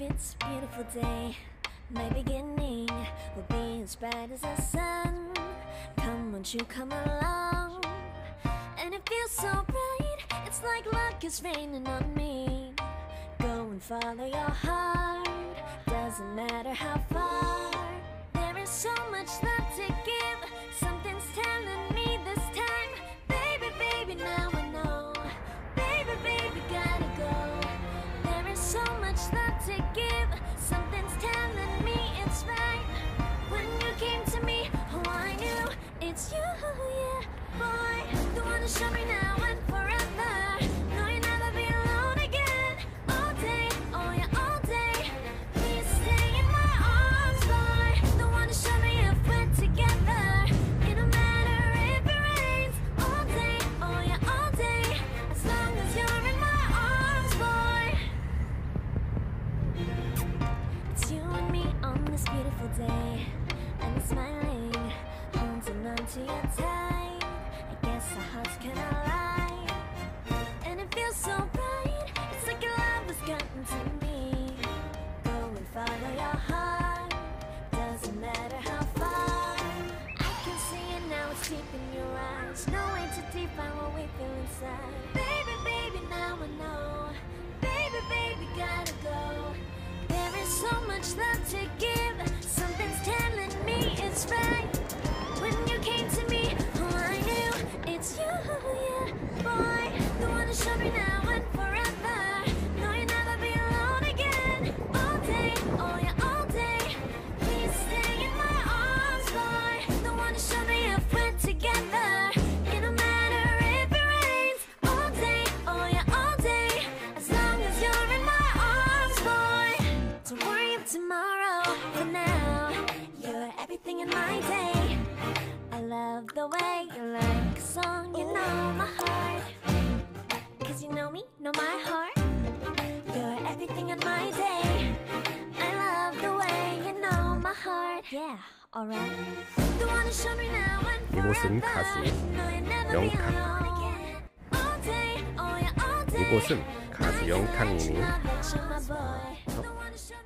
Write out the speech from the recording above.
It's a beautiful day. My beginning will be as bright as the sun. Come, won't you come along? And it feels so bright, it's like luck is raining on me. Go and follow your heart, doesn't matter how far. There is so much love to give, something's telling me this time. Baby, baby, now I know. Baby, baby, gotta go. There is so much love to give, something's telling me it's right. When you came to me, oh, I knew it's you, yeah, boy. The one to show me now and forever. No, you'll never be alone again. All day, oh yeah, all day. Please stay in my arms, boy. The one to show me if we're together. It don't matter if it rains. All day, oh yeah, all day. As long as you're in my arms, boy. It's you and me on this beautiful day. And you're smiling, holding on to your tight. I guess our hearts cannot lie. And it feels so bright, it's like your love has gotten to me. Go and follow your heart, doesn't matter how far. I can see it now, it's deep in your eyes. No way to define what we feel inside. Baby, baby, now I know. Baby, baby, gotta go. There is so much love to give, something's telling me it's right. When you came to me, oh, I knew it's you, yeah, boy. The one to show me now and forever. No, you'll never be alone again. All day, oh yeah, all day. Please stay in my arms, boy. The one to show me if we're together. It don't matter if it rains. All day, oh yeah, all day. As long as you're in my arms, boy. Don't worry of tomorrow. For now, you're everything in my day. I love the way you like a song, you know my heart. Cause you know me, know my heart. You're everything in my day. I love the way you know my heart. Yeah, alright. The one to show me now and 이곳은 forever. 가수 No, you'll never be 영탁. alone again. All day, oh yeah, all day. 이곳은 가수 영탁님이 I let you know that you're my boy. The one to show me